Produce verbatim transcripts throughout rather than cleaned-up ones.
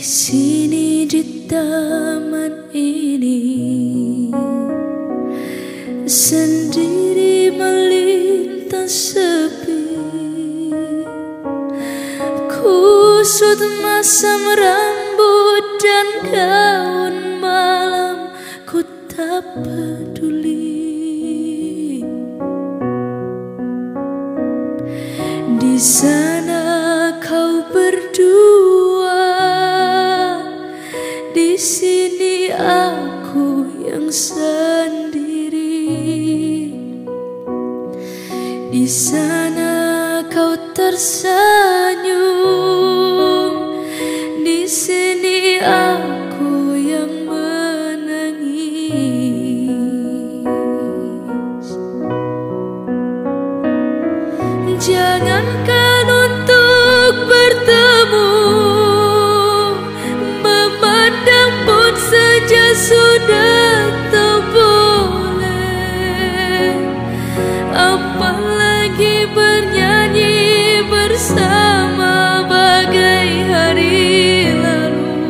sini di taman ini, sendiri melintas sepi, kusut masam rambut dan gaun malam, ku tak peduli. Di sana kau berdua, di sini aku yang sendiri. Di sana kau tersenyum, di sini aku yang menangis. Jangankan untuk bertemu, memandang pun saja sudah tak boleh, apalagi bernyanyi bersama bagai hari lalu.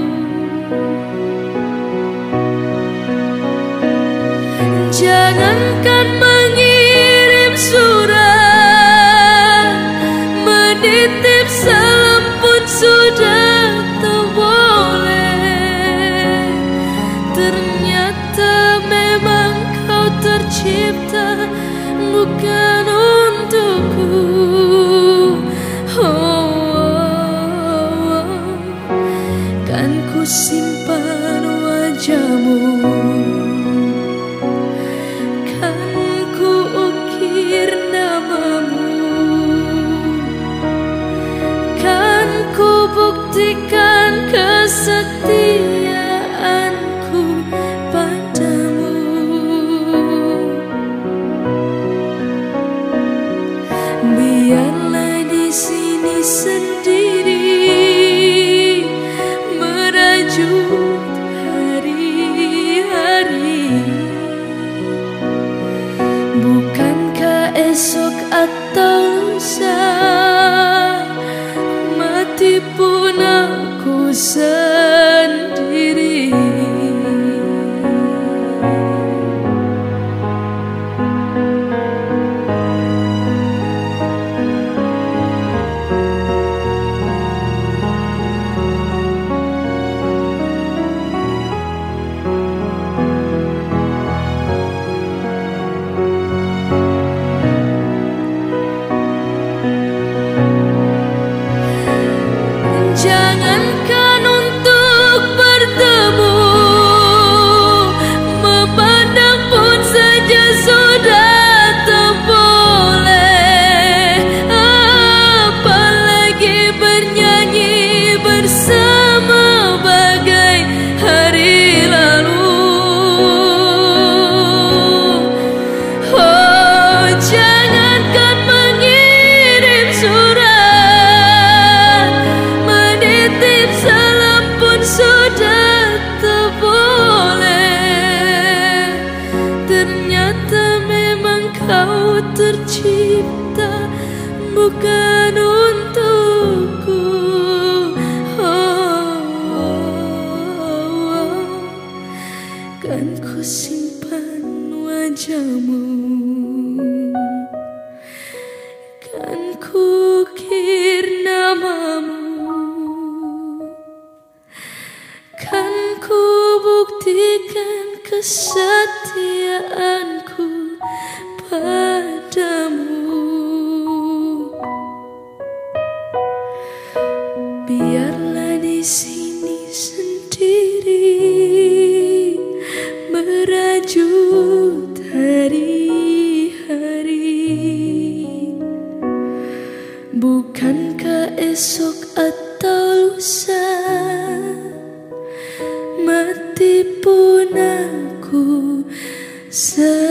Jangankan mengirim surat, menitip salam pun sudah tak boleh. Ternyata memang kau tercipta bukan untukku. Oh, oh, oh. Kan ku simpan wajahmu, kan ku ukir namamu, kan ku buktikan kesetiaanku padamu. Biarlah di sini sendiri merajut hari-hari. Bukankah esok atau lusa mati pun aku sendiri. Jangankan untuk bertemu, memandang pun saja sudah tak boleh, apalagi bernyanyi bersama bagai hari lalu. Oh, jangankan mengirim surat, menitip salam pun sudah tak boleh. Ternyata memang kau tercipta bukan untukku. Oh, oh, oh. Kan ku simpan wajahmu, kan ku ukir namamu, kan ku buktikan kesetiaanku padamu. Biarlah di sini sendiri merajut hari-hari. Bukankah esok atau lusa mati pun aku sendiri.